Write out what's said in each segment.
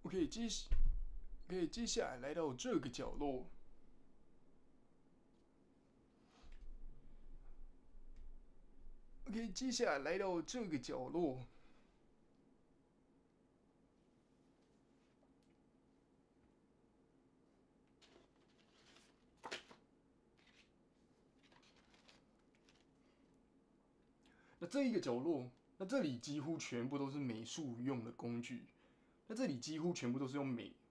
OK，接下来来到这个角落。OK， 接下来来到这个角落。那这一个角落，那这里几乎全部都是美术用的工具。那这里几乎全部都是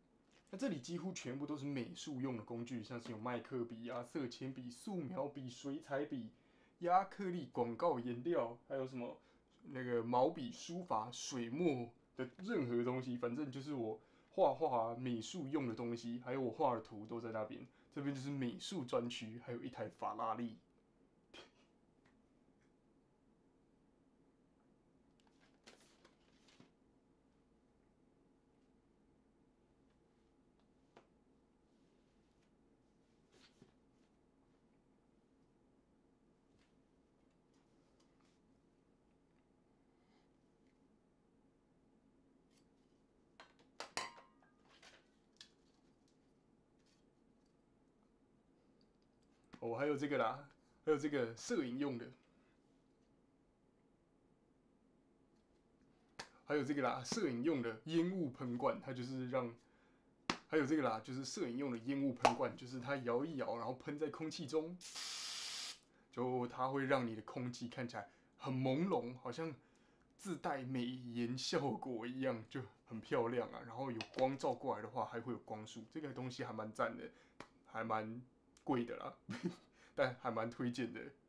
美术用的工具，像是有麦克笔啊、色铅笔、素描笔、水彩笔、亚克力、广告颜料，还有什么那个毛笔、书法、水墨的任何东西，反正就是我画画美术用的东西，还有我画的图都在那边。这边就是美术专区，还有一台法拉利。哦，还有这个啦，还有这个摄影用的，还有这个啦，摄影用的烟雾喷罐，它就是让，还有这个啦，就是摄影用的烟雾喷罐，就是它摇一摇，然后喷在空气中，就它会让你的空气看起来很朦胧，好像自带美颜效果一样，就很漂亮啊。然后有光照过来的话，还会有光束，这个东西还蛮赞的，还蛮贵的啦，但还蛮推荐的。